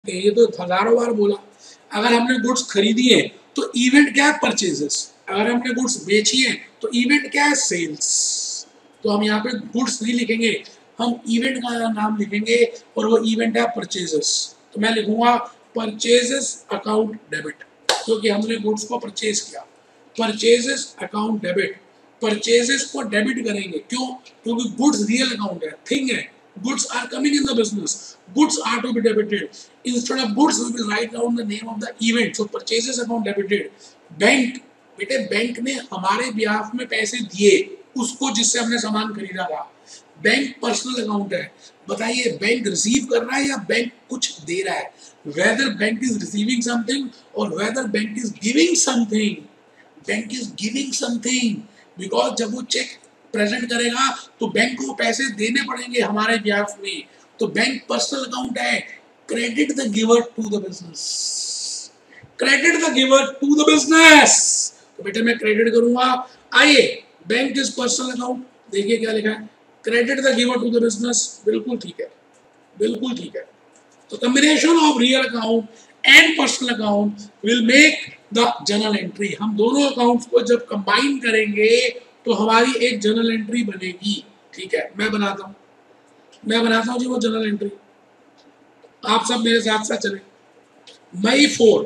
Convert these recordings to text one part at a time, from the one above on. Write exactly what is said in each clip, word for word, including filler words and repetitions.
ये तो हजारों बार बोला। अगर हमने गुड्स खरीदी है तो इवेंट क्या है? परचेजेस। अगर हमने गुड्स बेची है तो इवेंट क्या है? सेल्स। तो हम यहाँ पे गुड्स नहीं लिखेंगे, हम इवेंट का नाम लिखेंगे और वो इवेंट है परचेजेस। तो मैं लिखूंगा परचेजेस अकाउंट डेबिट, क्योंकि हमने गुड्स को परचेज किया। परचेजेस अकाउंट डेबिट, परचेजेस को डेबिट करेंगे। क्यों? क्योंकि गुड्स रियल अकाउंट है, थिंग है। Goods are coming in the business. Goods are to be debited. Instead of goods, we will write down the name of the event. So purchases account debited. Bank, बेटे bank ने हमारे behalf में पैसे दिए उसको जिससे हमने सामान खरीदा था। बैंक पर्सनल अकाउंट है। बताइए बैंक रिसीव कर रहा है या बैंक कुछ दे रहा है? Whether bank is receiving something or whether bank is giving something. Bank is giving something because जब वो चेक प्रेजेंट करेगा तो बैंक को पैसे देने पड़ेंगे हमारे बिहाफ में। तो बैंक पर्सनल अकाउंट है। Credit the giver to the business, credit the giver to the business. तो बेटे मैं क्रेडिट करूंगा। आइए, बैंक इज पर्सनल अकाउंट, देखिए क्या लिखा है, credit the giver to the business. बिल्कुल ठीक है, बिल्कुल ठीक है। तो combination of real account and personal account will make the journal entry. हम दोनों अकाउंट्स को जब कंबाइन करेंगे तो हमारी एक जर्नल एंट्री बनेगी। ठीक है, मैं बनाता हूं, मैं बनाता हूं जी वो जर्नल एंट्री। आप सब मेरे साथ साथ चले। मई फोर,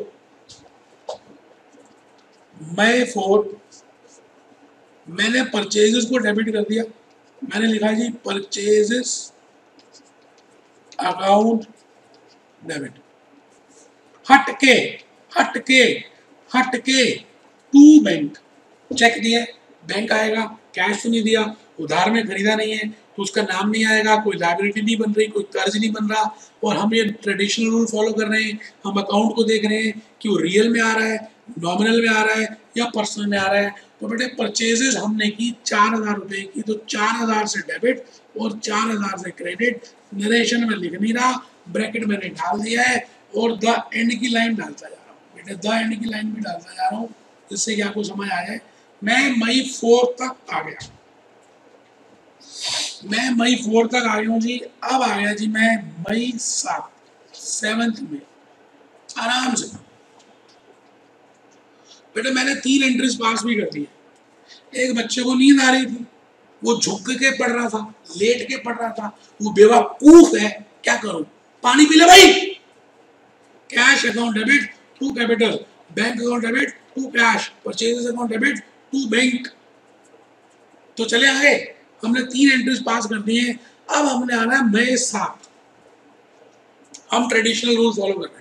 मई फोर मैंने परचेजेस को डेबिट कर दिया। मैंने लिखा जी परचेजेस अकाउंट डेबिट। हटके हटके हटके टू बैंक, चेक दिया, बैंक आएगा, कैश तो नहीं दिया, उधार में खरीदा नहीं है तो उसका नाम नहीं आएगा, कोई लायबिलिटी नहीं बन रही, कोई कर्ज नहीं बन रहा। और हम ये ट्रेडिशनल रूल फॉलो कर रहे हैं। हम अकाउंट को देख रहे हैं कि वो रियल में आ रहा है, नॉमिनल में आ रहा है या पर्सनल में आ रहा है। तो बेटे परचेजेस हमने की चार हजार रुपए की, तो चार हजार से डेबिट और चार हजार से क्रेडिट। नरेशन में लिख नहीं रहा, ब्रैकेट मैंने डाल दिया है और द एंड की लाइन डालता जा रहा हूँ। बेटे द एंड की लाइन भी डालता जा रहा हूँ जिससे कि आपको समझ आ जाए। मैं मई फोर तक आ गया, मैं मई फोर तक आ गया हूँ जी। अब आ गया जी मैं मई सात, सेवंथ में, आराम से। बेटे मैंने तीन एंट्रीज पास भी कर दी। एक बच्चे को नींद आ रही थी, वो झुक के पढ़ रहा था, लेट के पढ़ रहा था, वो बेवकूफ है, क्या करूं, पानी पी ले भाई। Cash account debit to capital, bank account debit to cash, purchases account debit to bank. तो चले आगे, हमने तीन एंट्रीज पास कर दी हैं। अब हमने आना है मई सात। हम ट्रेडिशनल रूल फॉलो कर रहे हैं।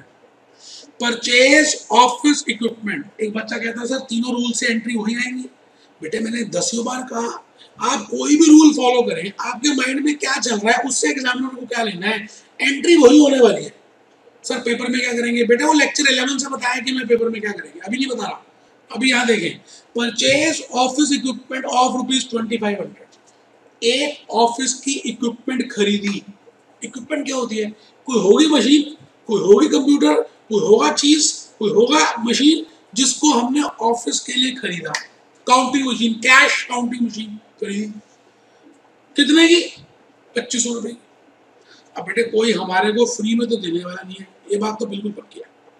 Purchase office equipment. एक बच्चा कहता है सर तीनों रूल से एंट्री वही आएंगी। बेटे मैंने दसियों बार कहा, आप कोई भी रूल फॉलो करें, आपके माइंड में क्या चल रहा है उससे एग्जामिनर को क्या लेना है, एंट्री वही होने वाली है। सर पेपर में क्या करेंगे? बेटे वो लेक्चर इलेवन से बताया कि मैं पेपर में क्या करेंगे, अभी नहीं बता रहा। अभी यहाँ देखें, purchase office equipment of rupees twenty five hundred. एक ऑफिस की इक्विपमेंट खरीदी। इक्विपमेंट क्या होती है? कोई होगी मशीन, कोई होगी कंप्यूटर, कोई होगा चीज, कोई होगा मशीन जिसको हमने ऑफिस के लिए खरीदा। Counting machine, cash counting machine खरीदी। कितने की? पच्चीस सौ रुपए। अब बेटे कोई हमारे को फ्री में तो देने वाला नहीं है, ये बात तो बिल्कुल पक्की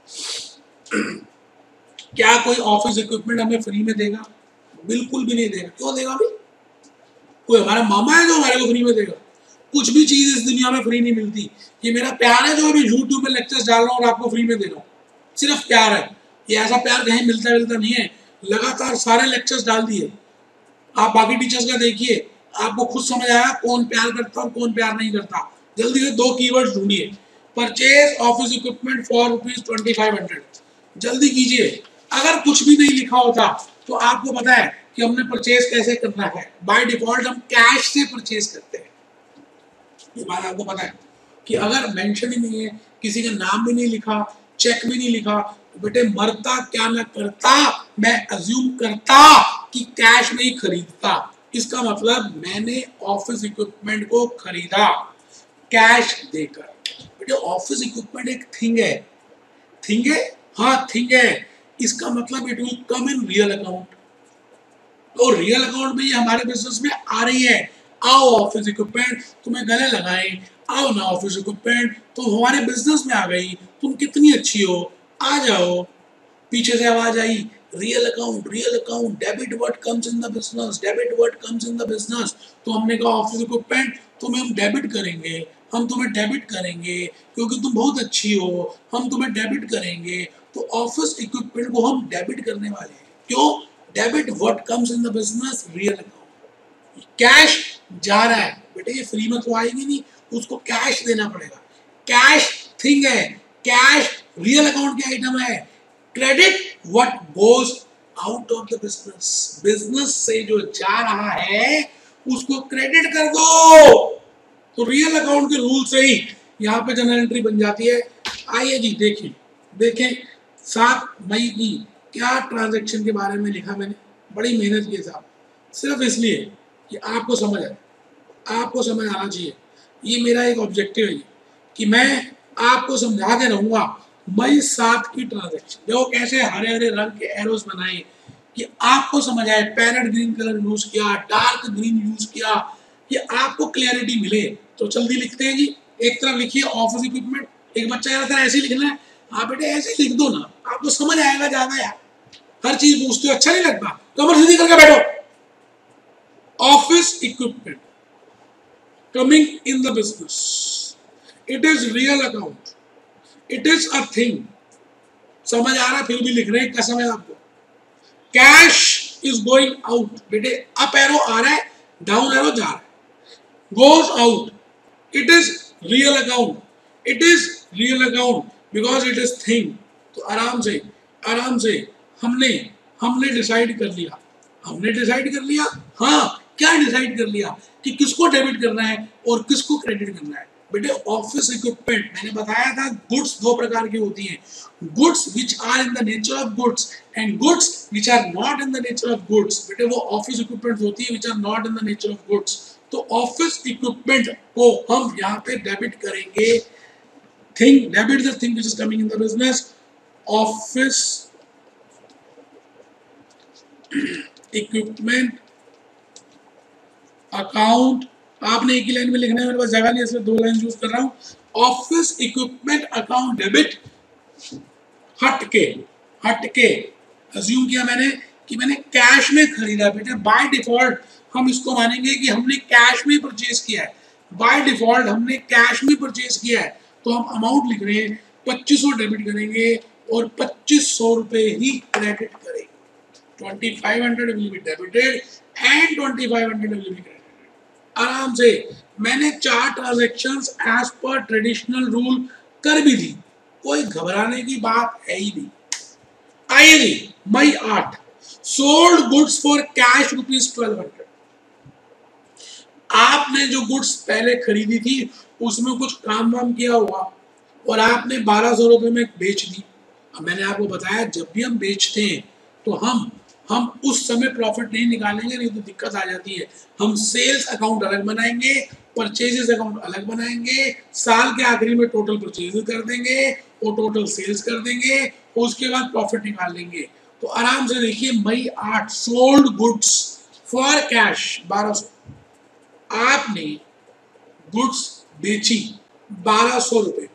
है। क्या कोई ऑफिस इक्विपमेंट हमें फ्री में देगा? बिल्कुल भी नहीं देगा। क्यों देगा भाई? कोई हमारा मामा है जो हमारे को फ्री में देगा? कुछ भी चीज इस दुनिया में फ्री नहीं मिलती। ये मेरा प्यार है जो अभी यूट्यूब में लेक्चर्स डाल रहा हूँ और आपको फ्री में दे रहा हूँ, सिर्फ प्यार है। ये ऐसा प्यार कहीं मिलता मिलता नहीं है। लगातार सारे लेक्चर्स डाल दिए, आप बाकी टीचर्स का देखिए, आपको खुद समझ आया कौन प्यार करता और कौन प्यार नहीं करता। जल्दी से दो कीवर्ड्स ढूंढिए। Purchase office equipment for rupees twenty five hundred, जल्दी कीजिए। अगर कुछ भी नहीं लिखा होता तो आपको पता है कि हमने परचेज कैसे करना है। बाय डिफॉल्ट हम कैश से परचेज करते हैं, ये बात आपको पता है कि अगर मेंशन ही नहीं है, किसी का नाम भी नहीं लिखा, चेक भी नहीं लिखा, तो बेटे मरता क्या मैं करता, मैं अज्यूम करता कि कैश में ही खरीदता। इसका मतलब मैंने ऑफिस इक्विपमेंट को खरीदा कैश देकर। बेटे ऑफिस इक्विपमेंट एक थिंग है, थिंग है, हाँ थिंग है। इसका मतलब it will come in real account. तो रियल अकाउंट में ये हमारे बिजनेस में आ रही है। आओ ऑफिस इक्विपमेंट तुम्हें गले लगाएं, आओ ना ऑफिस इक्विपमेंट, तुम हमारे बिजनेस में आ गई, तुम कितनी अच्छी हो, आ जाओ। पीछे से आवाज आई, real account, real account, debit what comes in the business, debit what comes in the business. तो हमने कहा ऑफिस इक्विपमेंट तुम्हें हम डेबिट करेंगे, हम तुम्हें डेबिट करेंगे क्योंकि तुम बहुत अच्छी हो, हम तुम्हें डेबिट करेंगे। तो ऑफिस इक्विपमेंट को हम डेबिट करने वाले हैं। क्यों? Debit what comes in the business, real account. Cash जा रहा है बेटे, ये फ्री में तो आएगी नहीं, उसको कैश देना पड़ेगा। कैश थिंग है, कैश रियल अकाउंट की आइटम है। Credit what goes out of the business, business से जो जा रहा है उसको क्रेडिट कर दो। तो रियल अकाउंट के रूल से ही यहाँ पे जनरल एंट्री बन जाती है। आइए जी देखिए, देखें सात मई की क्या ट्रांजैक्शन के बारे में लिखा मैंने, बड़ी मेहनत के साथ, सिर्फ इसलिए कि आपको समझ आए, आपको समझ आना चाहिए। ये मेरा एक ऑब्जेक्टिव है कि मैं आपको समझा के रहूंगा मई सात की ट्रांजैक्शन। देखो कैसे हरे हरे रंग के एरोस बनाए कि आपको समझ आए। पैरेट ग्रीन कलर यूज किया, डार्क ग्रीन यूज किया, कि आपको क्लैरिटी मिले। तो जल्दी लिखते हैं जी। एक तरफ लिखिए ऑफिस इक्विपमेंट, एक बच्चा कह रहा था ऐसे लिखना है, हाँ बेटे ऐसे लिख दो ना, आपको समझ आएगा ज्यादा यार। हर चीज पूछते हो, अच्छा नहीं लगता, कमर सीधी करके बैठो। Office equipment coming in the business, it is real account, it is a thing। समझ आ रहा है, फिर भी लिख रहे हैं, कसम है आपको। कैश इज गोइंग आउट, बेटे अप एरो आ रहा है, डाउन एरो जा रहा है, goes out, it is real account, it is real account because it is thing. तो आराम से आराम से हमने हमने डिसाइड कर लिया, हमने डिसाइड कर लिया, हाँ क्या डिसाइड कर लिया कि किसको डेबिट करना है और किसको क्रेडिट करना है। बेटे ऑफिस इक्विपमेंट मैंने बताया था, गुड्स दो प्रकार की होती हैं, goods which are in the nature of goods and goods which are not in the nature of goods. बेटे वो ऑफिस इक्विपमेंट होती है which are not in the nature of goods. तो ऑफिस इक्विपमेंट को हम यहाँ पे डेबिट करेंगे। Thing, debit the thing which is coming in the business. Office equipment account, आपने एक ही लाइन में लिखना है, मेरे पास जगह नहीं है इसलिए दो लाइन यूज कर रहा हूं। ऑफिस इक्विपमेंट अकाउंट डेबिट, हट के हट के अज्यूम किया मैंने कि मैंने कैश में खरीदा। बेटे बाय डिफॉल्ट हम इसको मानेंगे कि हमने कैश में परचेज किया है, बाय डिफॉल्ट हमने कैश में परचेज किया है। तो हम अमाउंट लिख रहे हैं, पच्चीस सौ डेबिट करेंगे और पच्चीस सौ रुपए ही क्रेडिट करेंगे। Twenty five hundred will be debited and twenty five hundred will be credited. आराम से मैंने चार transactions as per traditional rule कर भी दी, कोई घबराने की बात है ही नहीं। आइए जी मई आठ, sold goods for cash rupees twelve hundred. आपने जो गुड्स पहले खरीदी थी उसमें कुछ काम वाम किया हुआ और आपने बारह सौ रुपए में बेच दी। अब मैंने आपको बताया जब भी हम बेचते हैं तो हम हम उस समय प्रॉफिट नहीं निकालेंगे, नहीं तो दिक्कत आ जाती है। हम सेल्स अकाउंट अलग बनाएंगे, परचेजेस अकाउंट अलग बनाएंगे, साल के आखिरी में टोटल परचेजेस कर देंगे और टोटल सेल्स कर देंगे और उसके बाद प्रॉफिट निकाल लेंगे। तो आराम से देखिए मई आठ, सोल्ड गुड्स फॉर कैश बारह सौ, आपने गुड्स बेची बारह सौ रुपए,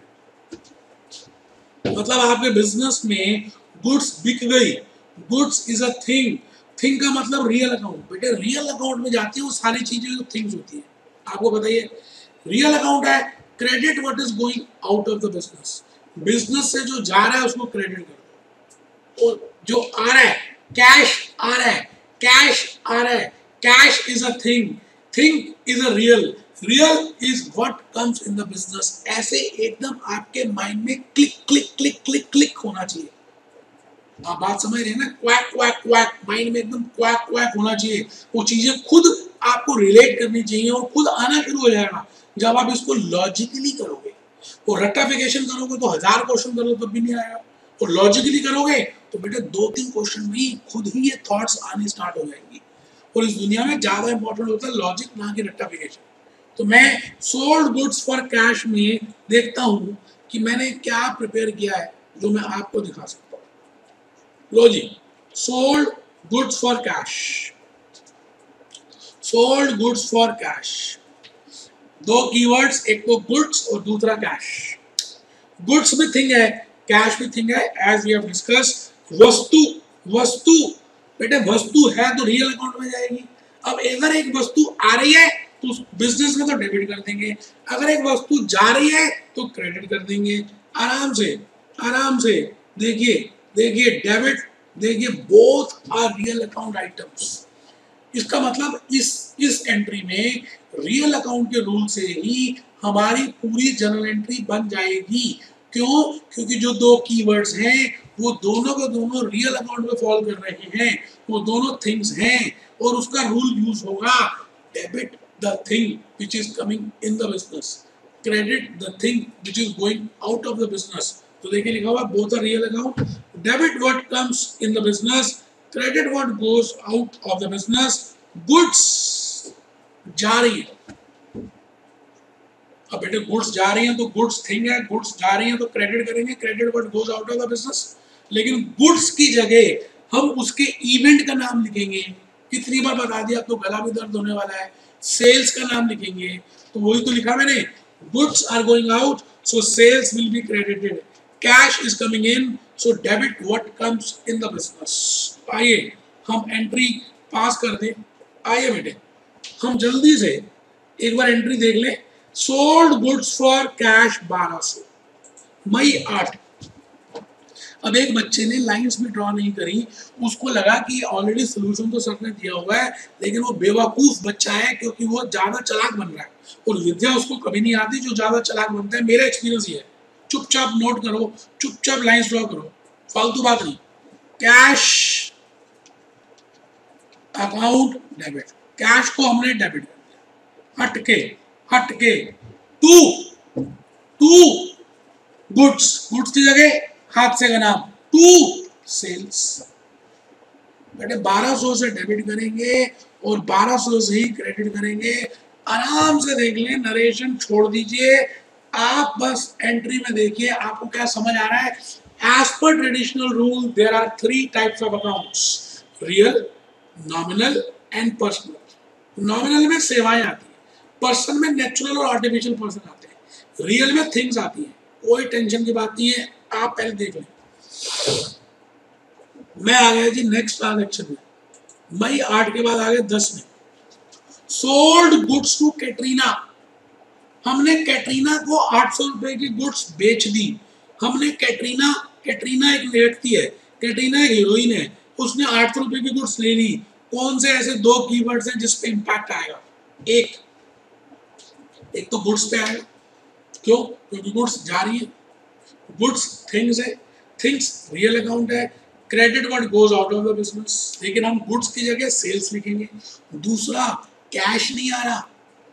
मतलब आपके बिजनेस में गुड्स बिक गई। Goods is a thing, thing का मतलब रियल अकाउंट। बेटे रियल अकाउंट में जाती है वो सारी चीजें जो थिंग्स होती है। आपको बताइए रियल अकाउंट है, credit what is going out of the business, business से जो जा रहा है उसको क्रेडिट कर दो, और जो आ रहा है कैश आ रहा है, कैश आ रहा है, cash is a thing, thing is a real, real is what comes in the business. ऐसे एकदम आपके माइंड में click click click click click होना चाहिए। आप बात समझ रहे हैं ना, क्वैक क्वैक क्वैक, माइंड में एकदम क्वैक क्वैक होना चाहिए। वो चीजें खुद आपको रिलेट करनी चाहिए और खुद आना शुरू हो जाएगा जब आप इसको लॉजिकली करोगे। वो रट्टाफिकेशन करोगे तो हजार क्वेश्चन करो तो भी नहीं आएगा, और लॉजिकली करोगे तो बेटे दो तीन क्वेश्चन में खुद ही ये थॉट्स आने स्टार्ट हो जाएंगी। और इस दुनिया में ज्यादा इंपॉर्टेंट होता है लॉजिक, ना कि रट्टाफिकेशन। तो मैं सोल्ड गुड्स फॉर कैश में देखता हूं कि मैंने क्या प्रिपेयर किया है जो मैं आपको दिखा सकता हूँ। लो जी, sold goods for cash, sold goods for cash दो कीवर्ड्स, एक तो गुड्स और दूसरा कैश। गुड्स भी थिंग है, कैश भी थिंग है, एज वी हैव डिस्कस। वस्तु, वस्तु बेटे वस्तु है तो रियल अकाउंट में जाएगी। अब अगर एक वस्तु आ रही है तो बिजनेस में तो डेबिट कर देंगे, अगर एक वस्तु जा रही है तो क्रेडिट कर देंगे। आराम से आराम से देखिए देखिए डेबिट, देखिए both are real account items. इसका मतलब इस इस एंट्री में रियल अकाउंट के रूल से ही हमारी पूरी जर्नल एंट्री बन जाएगी। क्यों? क्योंकि जो दो कीवर्ड्स हैं वो दोनों के दोनों रियल अकाउंट में फॉल कर रहे हैं, वो दोनों थिंग्स हैं और उसका रूल यूज होगा debit the thing which is coming in the business, credit the thing which is going out of the business. तो देखिए लिखा हुआ both are real account, debit what comes in the business, credit what goes out of the business. Goods जा रही है, अब बेटे goods जा रही हैं तो गुड्स थिंग है, गुड्स जा रही हैं तो क्रेडिट करेंगे, credit what goes out of the business. लेकिन गुड्स की जगह हम उसके इवेंट का नाम लिखेंगे, कितनी बार बता दिया, तो गला भी दर्द होने वाला है। सेल्स का नाम लिखेंगे, तो वही तो लिखा मैंने, goods are going out so sales will be credited, cash is coming in so debit what comes in the business. आइए हम एंट्री पास कर दें। आइए बेटे हम जल्दी से एक बार एंट्री देख लें। सोल्ड गुड्स फॉर कैश बारह सौ, मई आठ। अब एक बच्चे ने लाइंस में ड्रॉ नहीं करी, उसको लगा कि ऑलरेडी सोल्यूशन तो सर ने दिया हुआ है, लेकिन वो बेवकूफ बच्चा है क्योंकि वो ज्यादा चालाक बन रहा है और विद्या उसको कभी नहीं आती जो ज्यादा चालाक बनता है। मेरा एक्सपीरियंस ये है, चुपचाप नोट करो, चुपचाप लाइंस ड्रॉ करो, फालतू बात नहीं। कैश अकाउंट डेबिट, कैश को हमने डेबिट कर दिया, हटके हटके। टू टू गुड्स, गुड्स की जगह हाथ से का नाम टू सेल्स। बेटे बारह सौ से डेबिट करेंगे और बारह सौ से ही क्रेडिट करेंगे। आराम से देख लें, नरेशन छोड़ दीजिए, आप बस एंट्री में देखिए आपको क्या समझ आ रहा है। As per traditional rule there are three types of accounts, real, nominal and personal. Nominal में सेवाएं आती है, पर्सन में नेचुरल और आर्टिफिशियल पर्सन आते हैं, रियल में थिंग्स आती हैं। कोई टेंशन की बात नहीं है, आप पहले देख लें। मैं आ गया जी नेक्स्ट ट्रांजेक्शन में, मई आठ के बाद आ गए दस में। सोल्ड गुड्स टू कैटरीना, हमने कैटरीना को आठ सौ रुपए की गुड्स बेच दी। हमने कैटरीना, कैटरीना एक व्यक्ति है, कैटरीना एक हीरोइन है, उसने आठ सौ रुपए की गुड्स ले ली। कौन से ऐसे दो कीवर्ड्स हैं जिस पे इंपैक्ट आएगा? एक एक तो गुड्स पे आएगा, क्यों? क्योंकि गुड्स जा रही है, गुड्स थिंग्स है, थिंग्स रियल अकाउंट है, credit what goes out of the business, लेकिन हम गुड्स की जगह सेल्स लिखेंगे। दूसरा, कैश नहीं आ रहा,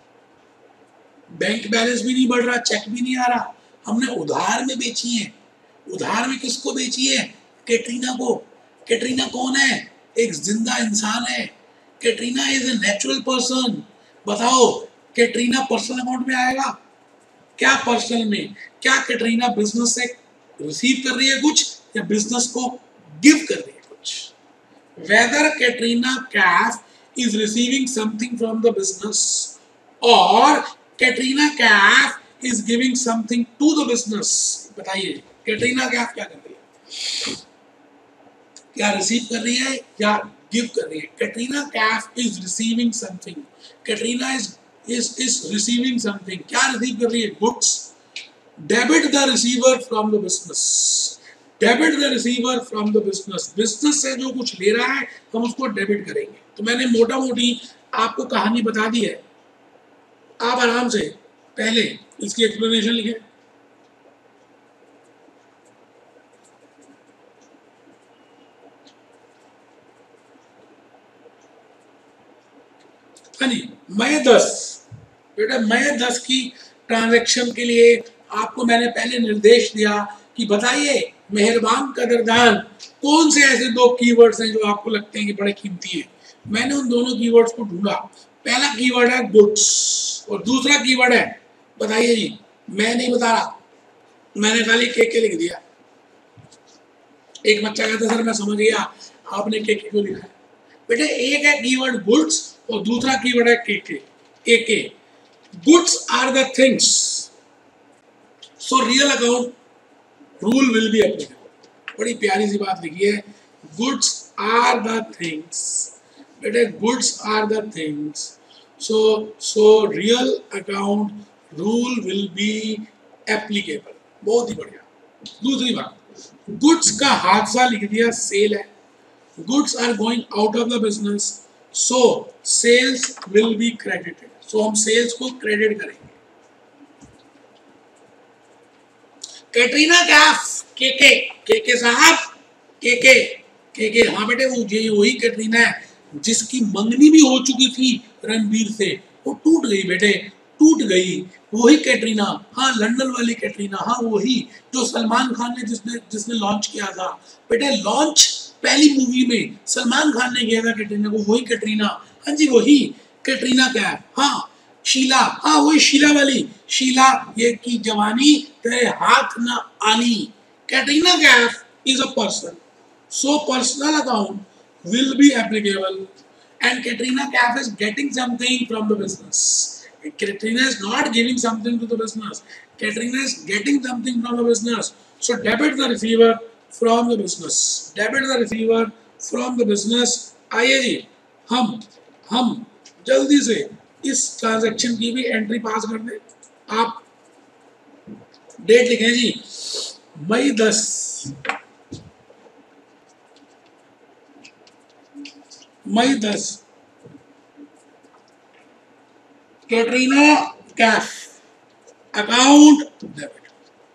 बैंक बैलेंस भी नहीं बढ़ रहा, चेक भी नहीं आ रहा, हमने उधार में बेची है। उधार में किसको बेची है? कैटरीना को। कैटरीना कौन है? एक जिंदा इंसान है। Katrina is a natural person. बताओ कैटरीना पर्सनल अकाउंट में आएगा क्या? पर्सनल में क्या कैटरीना बिजनेस से रिसीव कर रही है कुछ या बिजनेस को गिव कर रही है कुछ? Whether Katrina Kaif is receiving something from the business और Katrina Kaif is giving something to the business. बताइए कैटरीना कैफ क्या कर रही है? क्या रिसीव कर रही है या गिव कर रही है? Katrina Kaif is receiving something, Katrina is is is receiving something। क्या रिसीव कर रही है? Goods. Debit the receiver from the business, debit the receiver from the business. Business से जो कुछ ले रहा है हम उसको डेबिट करेंगे। तो मैंने मोटा मोटी आपको कहानी बता दी है, आप आराम से पहले इसकी एक्सप्लेनेशन लिखें। हाँ जी, मई दस, बेटा मई दस की ट्रांजैक्शन के लिए आपको मैंने पहले निर्देश दिया कि बताइए मेहरबान कदरदान कौन से ऐसे दो कीवर्ड्स हैं जो आपको लगते हैं कि बड़े कीमती हैं। मैंने उन दोनों कीवर्ड्स को ढूंढा। पहला कीवर्ड है गुड्स और दूसरा कीवर्ड है, बताइए जी, मैं नहीं बता रहा, मैंने खाली के के लिख दिया। एक बच्चा कहता सर मैं समझ गया, आपने के के क्यों लिखा है? बेटे एक है कीवर्ड गुड्स और दूसरा कीवर्ड है के के। के के goods are the things, so real account rule will be applicable. बड़ी प्यारी सी बात लिखी है, गुड्स आर द थिंग्स, बेटे goods are the things, so so real account rule will be applicable. बहुत ही बढ़िया। दूसरी बात, गुड्स का हादसा लिख दिया सेल है, goods are going out of the business, so sales will be credited, so हम सेल्स को क्रेडिट करेंगे। कैटरीना कैफ, के के के के साहब, के के के के हाँ बेटे, वो ये वही कैटरीना है जिसकी मंगनी भी हो चुकी थी रणबीर से, वो टूट गई बेटे, टूट गई। वही कैटरीना, हाँ लंदन वाली कैटरीना, हाँ वही जो सलमान खान ने जिसने जिसने लॉन्च किया था बेटे। लॉन्च पहली मूवी में सलमान खान ने किया था कैटरीना को, वही कैटरीना, हाँ जी वही कैटरीना कैफ। हाँ शीला, हाँ वही शीला वाली, शीला ये की जवानी तेरे हाथ न आनी। Katrina Kaif is a person, so personal account will be applicable, and Katrina Kaif is getting something from the business. Katrina is not giving something to the business, Katrina is getting something from the business, so debit the receiver from the business, debit the receiver from the business। आइए जी, हम हम जल्दी से इस transaction की भी entry पास कर दें। आप डेट लिखें जी, मई दस, मई दस, Katrina Kaif account debit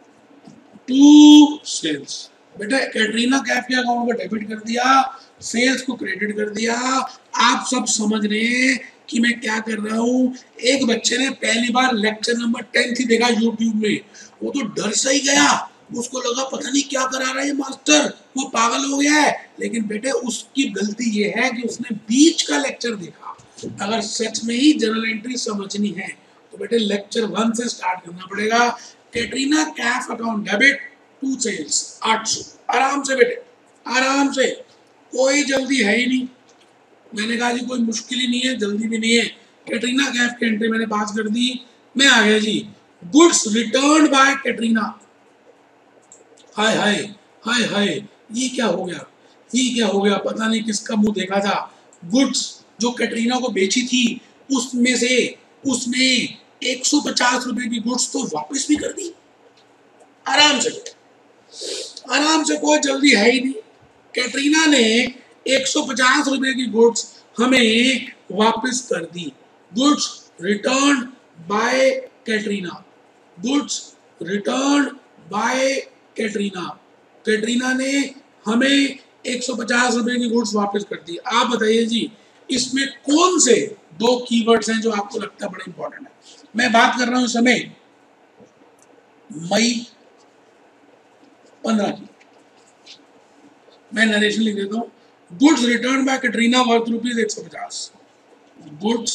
to sales. बेटा कैटरीना कैफ के अकाउंट को डेबिट कर दिया, सेल्स को क्रेडिट कर दिया। आप सब समझ रहे हैं कि मैं क्या कर रहा हूं। एक बच्चे ने पहली बार लेक्चर नंबर टेन ही देखा यूट्यूब में, वो तो डर से ही गया, उसको लगा पता नहीं क्या करा रहा है मास्टर, वो पागल हो गया है। लेकिन बेटे उसकी गलती ये है कि उसने बीच का लेक्चर देखा। अगर सच में ही जनरल एंट्री समझनी है तो बेटे लेक्चर वन से स्टार्ट करना पड़ेगा। Katrina Kaif account debit to sales आठ सौ, आराम से बेटे, आराम से, कोई जल्दी है ही नहीं। मैंने कहा जी कोई मुश्किल ही नहीं है, जल्दी भी नहीं है। कैटरीना कैफ की एंट्री मैंने पास कर दी, मैं आ गया जी। Goods return by Katrina, hi hi hi hi, ये क्या हो गया, ये क्या हो गया, पता नहीं किसका मुंह देखा था। गुड्स जो कैटरीना को बेची थी उसमें से उसने एक सौ पचास रुपए की गुड्स तो वापस भी कर दी। आराम से आराम से, कोई जल्दी है ही नहीं। कैटरीना ने एक सौ पचास रुपए की गुड्स हमें वापस कर दी। Goods return by Katrina, goods return by Katrina, Katrina ने हमें एक सौ पचास रुपए की गुड्स वापस कर दी। आप बताइए जी इसमें कौन से दो कीवर्ड्स हैं जो आपको लगता है बड़े इंपॉर्टेंट है। मैं बात कर रहा हूं इस समय मई पंद्रह की, मैं नरेशन लिख देता हूं। Goods return by Katrina worth rupees एक सौ पचास, goods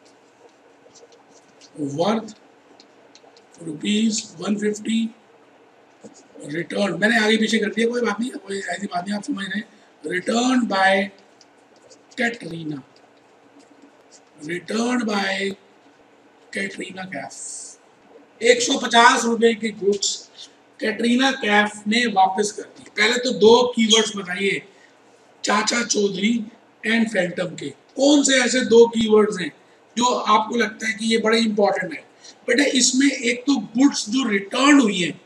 worth rupees one fifty, return, मैंने आगे पीछे कर दिया, कोई बात नहीं, कोई ऐसी बात नहीं, आप समझ रहे हैं। Return by Katrina, return by Katrina Kaif, एक सौ पचास रुपए की गुड्स कैटरीना कैफ ने वापस कर दी। पहले तो दो कीवर्ड्स बताइए, चाचा चौधरी एंड फैंटम के। कौन से ऐसे दो कीवर्ड्स हैं जो आपको लगता है कि ये बड़े इंपॉर्टेंट है? बेटा इसमें एक तो गुड्स जो रिटर्न हुई है,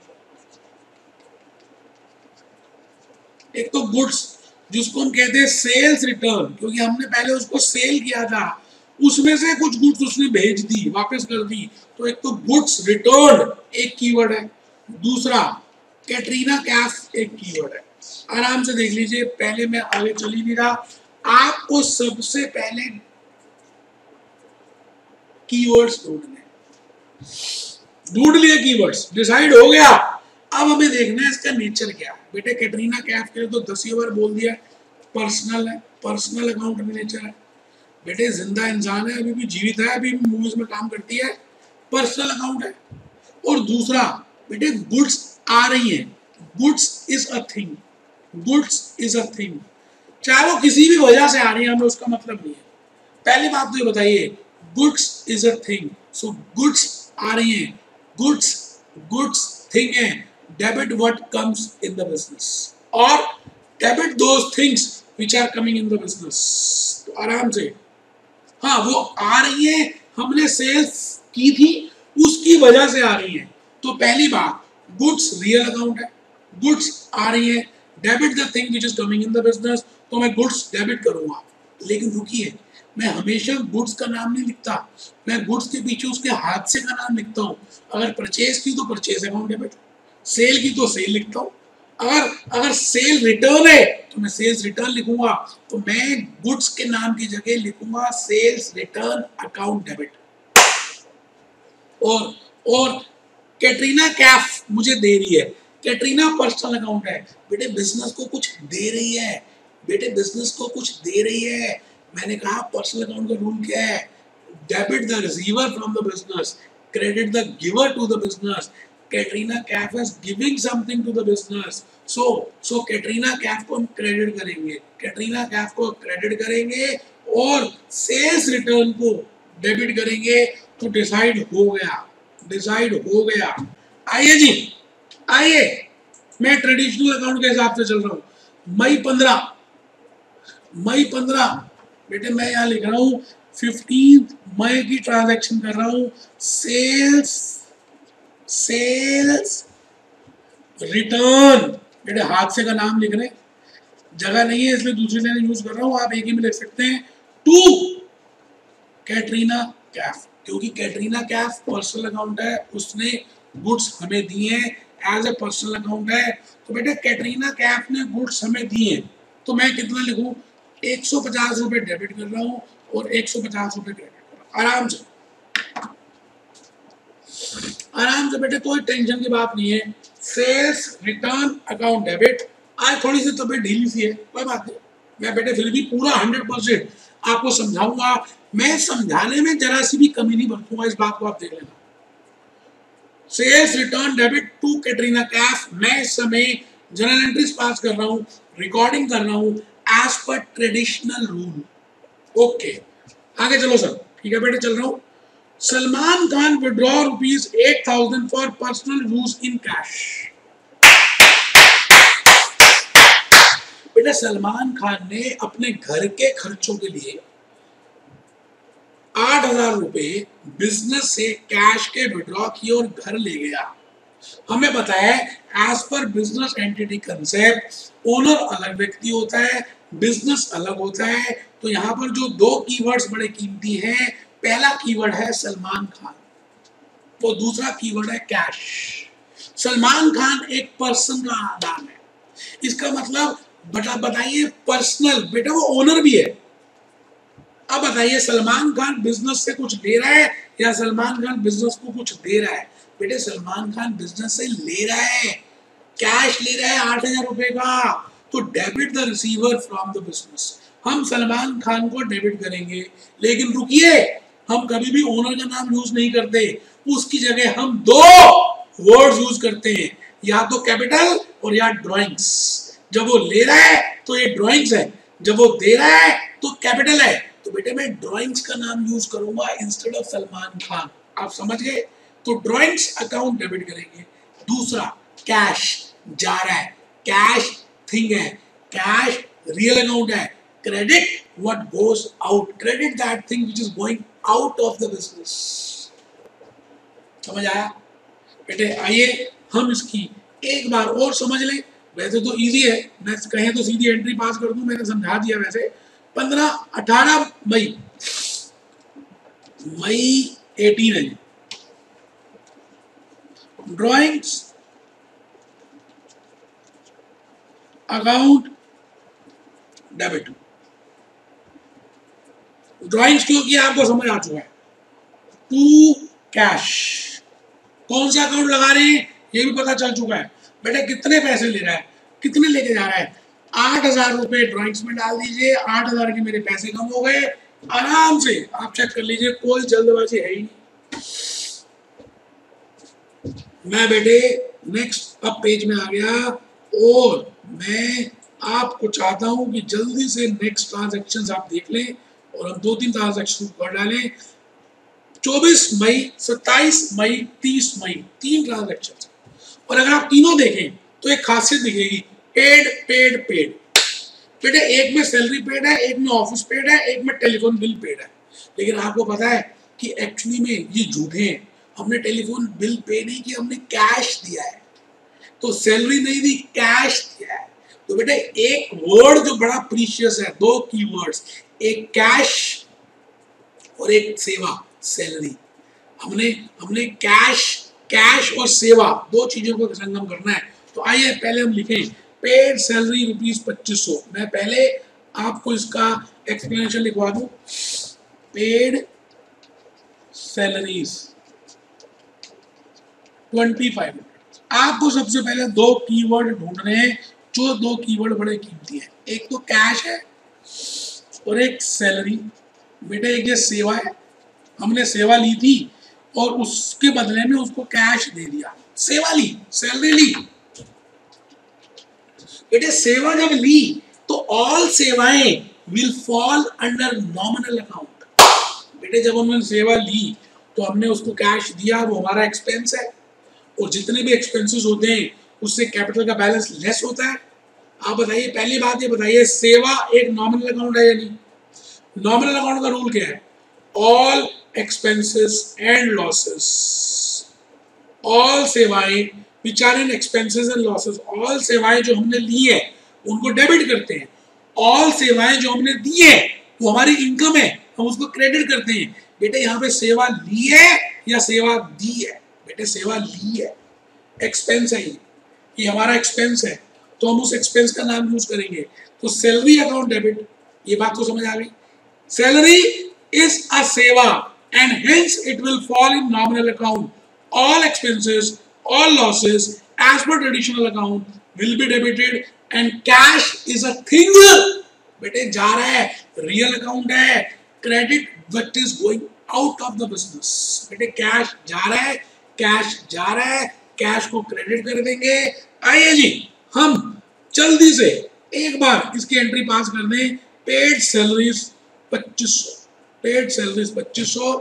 एक तो गुड्स जिसको हम कहते हैं सेल्स रिटर्न, क्योंकि हमने पहले उसको सेल किया था, उसमें से कुछ गुड्स उसने भेज दी, वापस कर दी, तो एक तो गुड्स रिटर्न एक कीवर्ड है, दूसरा कैटरीना कैफ एक कीवर्ड है। आराम से देख लीजिए, पहले मैं आगे चल ही नहीं रहा, आपको सबसे पहले कीवर्ड्स ढूंढने, ढूंढ लिए कीवर्ड्स, डिसाइड हो गया। अब हमें देखना है इसका नेचर क्या है। बेटे कैटरीना कैफ के लिए तो दसियों बार बोल दिया, पर्सनल है, पर्सनल अकाउंट में नेचर है। बेटे जिंदा इंसान है, अभी भी जीवित है, अभी भी मूवीज में काम करती है, पर्सनल अकाउंट है। और दूसरा बेटे गुड्स आ रही है, goods is a thing, goods is a thing, चाहे वो किसी भी वजह से आ रही है, हमें उसका मतलब नहीं है। पहली बात तो ये बताइए, goods is a thing, so goods आ रही हैं, गुड्स गुड्स थिंग है, debit what comes in the business, और debit those things which are coming in the business. तो आराम से, हाँ वो आ रही है, हमने सेल्स की थी उसकी वजह से आ रही है। तो पहली बात, गुड्स रियल अकाउंट है, गुड्स आ रही है, debit the thing which is coming in the business, तो मैं गुड्स डेबिट करूंगा। लेकिन रुकिए, मैं हमेशा गुड्स का नाम नहीं लिखता, मैं गुड्स के पीछे उसके हादसे का नाम लिखता हूँ। अगर परचेज की तो परचेज अकाउंट डेबिट, सेल की तो सेल लिखता हूँ, अगर अगर सेल रिटर्न है तो मैं सेल्स रिटर्न लिखूंगा, तो मैं गुड्स के नाम की जगह लिखूंगा सेल्स रिटर्न अकाउंट डेबिट। और और कैटरीना कैफ मुझे दे रही है, कैटरीना पर्सनल अकाउंट है, बेटे बिजनेस को कुछ दे रही है, बेटे बिजनेस को कुछ दे रही है। मैंने कहा पर्सनल अकाउंट का रूल क्या है, debit the receiver from the business, credit the giver to the business. Katrina Kaif is giving something to the business, so so Katrina Kaif को हम क्रेडिट करेंगे, कैटरीना कैफ को क्रेडिट करेंगे और सेल्स रिटर्न को डेबिट करेंगे। तो डिसाइड हो गया, डिसाइड हो गया। आइए जी, आइए, मैं ट्रेडिशनल अकाउंट के हिसाब से चल रहा हूं। मई पंद्रह, मई पंद्रह बेटे मैं यहां लिख रहा हूं फिफ्टीन मई की ट्रांजैक्शन कर रहा हूं, सेल्स सेल्स रिटर्न, बेटे हाथ से का नाम लिख रहे, जगह नहीं है इसलिए दूसरी लाइन यूज कर रहा हूं, आप एक ही में लिख सकते हैं, टू कैटरीना कैफ, क्योंकि कैटरीना कैफ पर्सनल अकाउंट है, उसने गुड्स हमें दिए हैं, एज ए पर्सनल अकाउंट है। तो बेटे कैटरीना कैफ ने गुड्स हमें दिए, तो मैं कितना लिखूं, एक सौ पचास रुपए डेबिट कर रहा हूं और एक सौ पचास रुपए क्रेडिट कर रहा हूं। आराम से, आराम से बेटे, कोई टेंशन की बात नहीं है। Sales return account debit. आज थोड़ी सी तबीयत ढीली सी है, कोई बात नहीं, मैं बेटे फिर भी पूरा हंड्रेड परसेंट आपको समझाऊंगा, मैं समझाने में जरा सी भी कमी नहीं बरतूंगा, इस बात को आप देख लेना। Sales return debit to Katrina Kaif, मैं इस समय जर्नल एंट्रीज पास कर रहा हूं, रिकॉर्डिंग कर रहा हूं as per traditional rule. Okay आगे चलो सर, ठीक है बेटे चल रहा हूं। Salman Khan withdraw rupees eight thousand for personal use in cash. बेटा सलमान खान ने अपने घर के खर्चों के लिए आठ हजार रुपए बिजनेस से कैश के विड्रॉ किए और घर ले गया। हमें बताया as per business entity concept, owner अलग व्यक्ति होता है, बिजनेस अलग होता है। तो यहाँ पर जो दो कीवर्ड्स बड़े कीमती हैं, पहला कीवर्ड है सलमान खान, तो दूसरा कीवर्ड है कैश। सलमान खान एक पर्सन का नाम है, इसका मतलब बता बताइए पर्सनल, बेटा वो ओनर भी है। अब बताइए सलमान खान बिजनेस से कुछ ले रहा है या सलमान खान बिजनेस को कुछ दे रहा है? बेटे सलमान खान बिजनेस से ले रहा है, कैश ले रहा है आठ हजार रुपए का, तो debit the receiver from the business. हम सलमान खान को डेबिट करेंगे, लेकिन रुकिए, हम कभी भी ओनर का नाम यूज नहीं करते, उसकी जगह हम दो वर्ड्स यूज करते हैं, या तो कैपिटल और या ड्राइंग्स। जब वो ले रहा है तो ये ड्राइंग्स है, जब वो दे रहा है तो कैपिटल है। तो बेटे मैं ड्राइंग्स का नाम यूज करूंगा इंस्टेड ऑफ सलमान खान, आप समझ गए? तो ड्राइंग्स अकाउंट डेबिट करेंगे। दूसरा कैश जा रहा है, कैश थिंग है, कैश रियल अकाउंट है, credit what goes out, credit that thing which is going out of the business. समझ आया बेटे? आइए हम इसकी एक बार और समझ लें। वैसे तो इजी है, मैं कहें तो सीधी एंट्री पास कर दूं, मैंने समझा दिया। वैसे पंद्रह अठारह मई मई एटीन है, ड्राइंग्स अकाउंट डेबिट। ड्राइंग्स क्यों किया आपको समझ आ चुका है। टू कैश, कौन सा अकाउंट लगा रहे हैं ये भी पता चल चुका है। बेटे कितने पैसे ले रहा है, कितने लेके जा रहा है, आठ हजार रुपए ड्राइंग्स में डाल दीजिए, आठ हजार के मेरे पैसे कम हो गए। आराम से आप चेक कर लीजिए, कोई जल्दबाजी है ही नहीं। मैं बेटे नेक्स्ट अब पेज में आ गया और मैं आपको चाहता हूं कि जल्दी से नेक्स्ट ट्रांजैक्शंस आप देख लें और हम दो तीन ट्रांजैक्शन कर डालें। चौबीस मई, सत्ताईस मई, तीस मई, तीन ट्रांजैक्शन। और अगर आप तीनों देखें तो एक खासियत दिखेगी, पेड पेड पेड। बेटे एक में सैलरी पेड है, एक में ऑफिस पेड है, एक में टेलीफोन बिल पेड है। लेकिन आपको पता है कि एक्चुअली में ये झूठे हैं। हमने टेलीफोन बिल पे नहीं किया, हमने कैश दिया है। तो सैलरी नहीं दी, कैश दिया है। तो बेटे एक वर्ड जो बड़ा प्रीशियस है, दो कीवर्ड्स, एक कैश और एक सेवा, सैलरी। हमने हमने कैश कैश और सेवा दो चीजों को संगम करना है। तो आइए पहले हम लिखें पेड सैलरी रुपीज पच्चीस सौ। मैं पहले आपको इसका एक्सप्लेनेशन लिखवा दूं। Paid salaries twenty five. आपको सबसे पहले दो कीवर्ड ढूंढने हैं, जो दो कीवर्ड बड़े कीमती हैं। एक तो कैश है और एक सैलरी। बेटे एक ये सेवा है, हमने सेवा ली थी और उसके बदले में उसको कैश दे दिया। सेवा ली, सैलरी ली। बेटे सेवा जब ली तो ऑल सेवाएं will fall under nominal account. बेटे जब हमने सेवा ली तो हमने उसको कैश दिया, वो हमारा एक्सपेंस है। और जितने भी एक्सपेंसेस होते हैं उससे कैपिटल का बैलेंस लेस होता है। आप बताइए, पहली बात ये बताइए, सेवा एक नॉमिनल अकाउंट है या नहीं? नॉमिनल अकाउंट का रूल क्या है? All expenses and losses, all सेवाएं which are in expenses and losses, all सेवाएं जो हमने ली है उनको डेबिट करते हैं। ऑल सेवाएं जो हमने दी है वो हमारी इनकम है, हम उसको क्रेडिट करते हैं। बेटे यहाँ पे सेवा ली है या सेवा दी है? बेटे सेवा ली है, एक्सपेंस है, ये ये हमारा एक्सपेंस है, तो हम उस एक्सपेंस का नाम यूज करेंगे। तो सैलरी अकाउंट डेबिट, ये बात तो समझ आ गई। सैलरी इज अ सेवा and hence it will fall in nominal account. All expenses, all losses as per traditional account will be debited and cash is a thing। बेटे जा रहा है, रियल अकाउंट है, credit what is going out of the business. बेटे cash जा रहा है, cash जा रहा है, कैश को क्रेडिट कर देंगे। आइए जी हम जल्दी से एक बार इसकी एंट्री पास कर दें। पेड सैलरीज पच्चीस सौ, पेड सैलरीज पच्चीस सौ।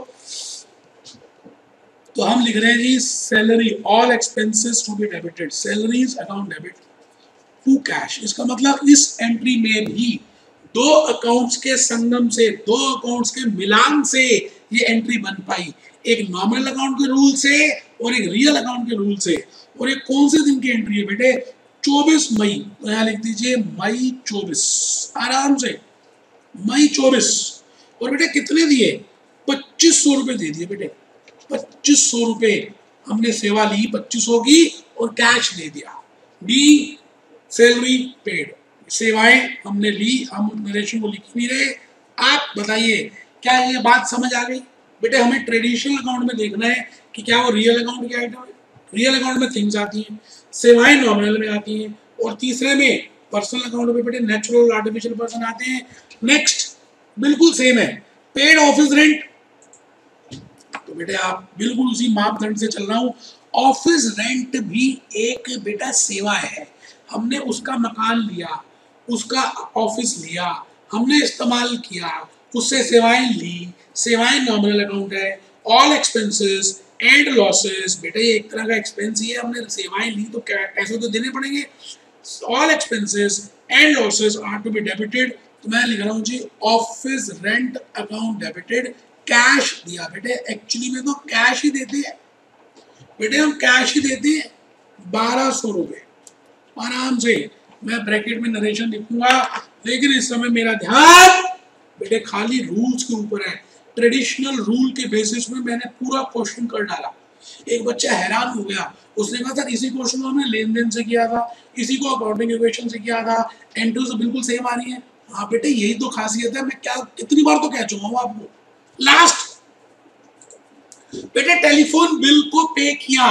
तो हम लिख रहे हैं जी salary, all expenses to be debited, salaries account debit to cash. इसका मतलब इस एंट्री में भी दो अकाउंट्स के संगम से, दो अकाउंट्स के मिलान से ये एंट्री बन पाई। एक नॉमिनल अकाउंट के रूल से और एक रियल अकाउंट के रूल से। और ये कौन से दिन की एंट्री है बेटे? चौबीस मई। तो यहाँ लिख दीजिए मई चौबीस, आराम से मई चौबीस। और बेटे कितने दिए? पच्चीस सौ रुपए दे दिए बेटे, पच्चीस सौ रुपए हमने सेवा ली पच्चीस सौ की और कैश दे दिया। डी सैलरी पेड, सेवाएं हमने ली, हम नरेशन को लिख नहीं रहे। आप बताइए क्या ये बात समझ आ गई? बेटे हमें ट्रेडिशनल अकाउंट में देखना है कि क्या वो रियल अकाउंट की आइटम है। रियल अकाउंट में थिंग्स आती हैं, सेवाएं नॉमिनल में आती हैं, और तीसरे में पर्सनल अकाउंट में बेटे नेचुरल आर्टिफिशियल पर्सन आते हैं। नेक्स्ट बिल्कुल सेम है, पेड ऑफिस रेंट। तो बेटे आप बिल्कुल उसी मापदंड से चल रहा हूँ। ऑफिस रेंट भी एक बेटा सेवा है। हमने उसका मकान लिया, उसका ऑफिस लिया, हमने इस्तेमाल किया, उससे सेवाएं ली, सेवाएं नॉमिनल अकाउंट है। ऑल एक्सपेंसेस एंड लॉसेस, बेटा ये एक तरह का एक्सपेंस ही है, हमने सेवाएं ली तो क्या पैसे तो देने पड़ेंगे। All expenses and losses are to be debited. तो मैं लिख रहा हूँ जी office rent account debited. Cash दिया बेटे, एक्चुअली में तो कैश ही देते हैं बेटे, हम कैश ही देते हैं बारह सौ रुपए। आराम से मैं ब्रैकेट में नरेशन लिखूंगा, लेकिन इस समय मेरा ध्यान बेटे खाली रूल्स के ऊपर है। ट्रेडिशनल रूल के बेसिस में मैंने पूरा क्वेश्चन कर डाला। एक बच्चा हैरान हो गया, उसने कहा सर इसी क्वेश्चन को हमने लेन देन से किया था, इसी को अकाउंटिंग इक्वेशन से किया था, एंट्री से बिल्कुल सेम आ रही है। हाँ बेटे यही तो खासियत है, मैं क्या कितनी बार तो कह चुका हूँ आपको। लास्ट बेटे टेलीफोन बिल को पे किया,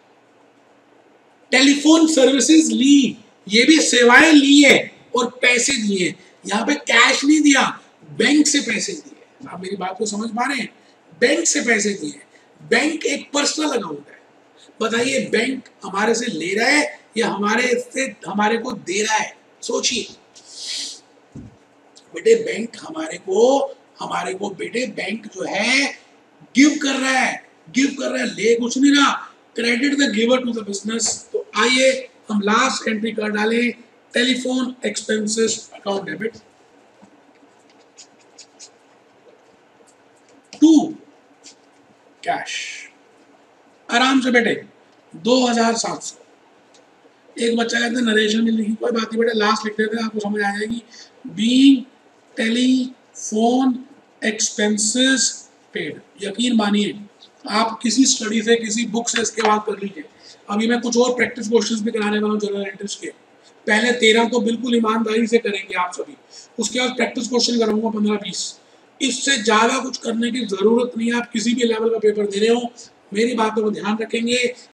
टेलीफोन सर्विसेज ली, ये भी सेवाएं ली है और पैसे दिए। यहाँ पे कैश नहीं दिया, बैंक से पैसे दिए। आप मेरी बात को समझ पा रहे हैं? बैंक से पैसे दिए। बैंक एक पर्सनल अकाउंट है। बताइए बैंक हमारे से ले रहा है या हमारे से हमारे को दे रहा है? सोचिए बेटे, बैंक हमारे को हमारे को बेटे बैंक जो है गिव कर रहा है, गिव कर रहा है, ले कुछ नहीं रहा, credit the giver to the business. तो आइए हम लास्ट एंट्री कर डालें, telephone expenses account debit to cash. आराम से बेटे दो हजार सात सौ। एक बच्चा कहते हैं नरेशन में लिखी, कोई बात नहीं बेटे, लास्ट लिख देते हैं, आपको समझ आ जाएगी। Being telephone expenses paid. यकीन मानिए आप किसी स्टडी से, किसी बुक से इसके बाद कर लीजिए। अभी मैं कुछ और प्रैक्टिस क्वेश्चंस भी कराने वाला हूँ जनरल एंट्रीज के। पहले तेरह तो बिल्कुल ईमानदारी से करेंगे आप सभी, उसके बाद प्रैक्टिस क्वेश्चन कराऊंगा पंद्रह बीस। इससे ज़्यादा कुछ करने की ज़रूरत नहीं है। आप किसी भी लेवल का पेपर दे रहे हो, मेरी बातों को ध्यान रखेंगे।